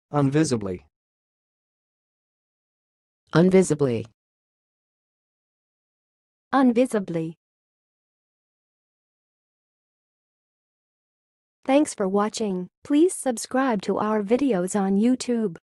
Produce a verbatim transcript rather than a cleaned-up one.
unvisibly, unvisibly, unvisibly. Thanks for watching. Please subscribe to our videos on YouTube.